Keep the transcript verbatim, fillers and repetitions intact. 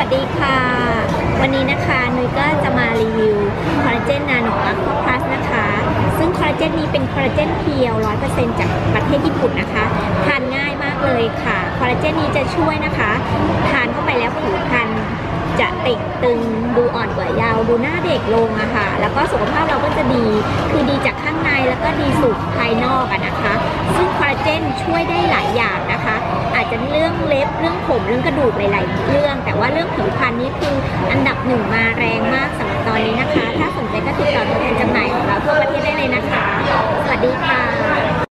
วัสดีค่ะวันนี้นะคะนุ้ยก็จะมารีวิวคอลลาเจนนาโนอะควาพลัสนะคะซึ่งคอลลาเจนนี้เป็นคอลลาเจนเพียว ร้อยเปอร์เซ็นต์ จากประเทศญี่ปุ่นนะคะทานง่ายมากเลยค่ะคอลลาเจนนี้จะช่วยนะคะทานเข้าไปแล้วผิวพรรณจะเต่งตึงดูอ่อนกว่ายาวดูหน้าเด็กลงอะค่ะแล้วก็สุขภาพเราก็จะดีคือดีจากข้างในแล้วก็ดีสู่ภายนอกอะนะคะซึ่งคอลลาเจนช่วยได้หลายอย่างนะคะอาจจะเรื่องเล็บเรื่องผมเรื่องกระดูกหลายๆเรื่องแต่ว่าเรื่องผิวพรรณนี้คืออันดับหนึ่งมาแรงมากสำหรับตอนนี้นะคะถ้าสนใจก็ติดต่อตัวแทนจำหน่ายของเราทั่วประเทศได้เลยนะคะสวัสดีค่ะ